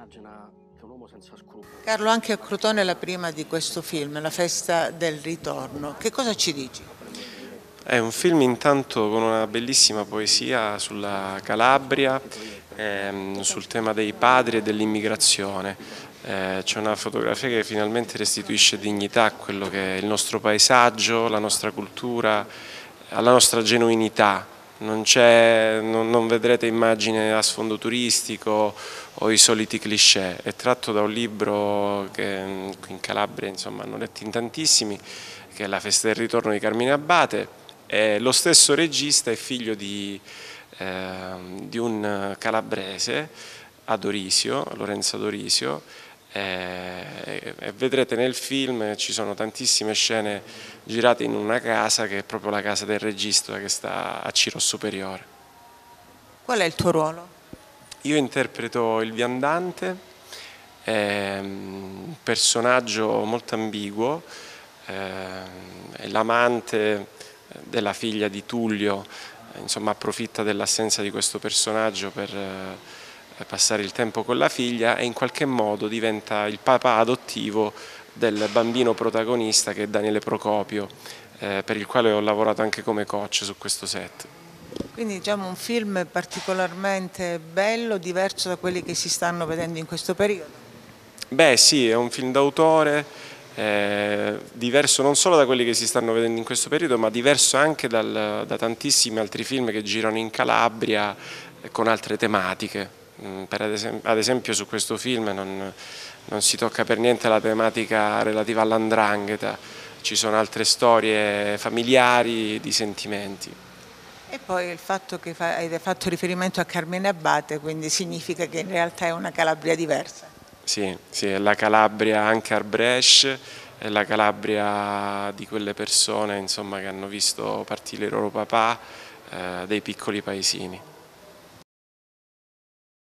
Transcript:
immagina che un uomo senza scrupoli. Carlo, anche a Crotone è la prima di questo film, La festa del ritorno. Che cosa ci dici? È un film intanto con una bellissima poesia sulla Calabria, sul tema dei padri e dell'immigrazione. C'è una fotografia che finalmente restituisce dignità a quello che è il nostro paesaggio, la nostra cultura, alla nostra genuinità. Non vedrete immagini a sfondo turistico o i soliti cliché. È tratto da un libro che qui in Calabria insomma, hanno letto in tantissimi, che è La festa del ritorno di Carmine Abbate. Lo stesso regista è figlio di un calabrese, Lorenzo Adorisio, e vedrete nel film ci sono tantissime scene girate in una casa che è proprio la casa del regista che sta a Ciro Superiore. Qual è il tuo ruolo? Io interpreto il viandante, un personaggio molto ambiguo, è l'amante della figlia di Tullio, insomma approfitta dell'assenza di questo personaggio per passare il tempo con la figlia e in qualche modo diventa il papà adottivo del bambino protagonista che è Daniele Procopio, per il quale ho lavorato anche come coach su questo set. Quindi diciamo un film particolarmente bello, diverso da quelli che si stanno vedendo in questo periodo. Beh sì, è un film d'autore, diverso non solo da quelli che si stanno vedendo in questo periodo, ma diverso anche da tantissimi altri film che girano in Calabria con altre tematiche. Ad esempio su questo film non si tocca per niente la tematica relativa all''ndrangheta, ci sono altre storie familiari di sentimenti. E poi il fatto che hai fatto riferimento a Carmine Abbate, quindi significa che in realtà è una Calabria diversa. Sì, è la Calabria anche Arbresh, è la Calabria di quelle persone insomma, che hanno visto partire i loro papà, dei piccoli paesini.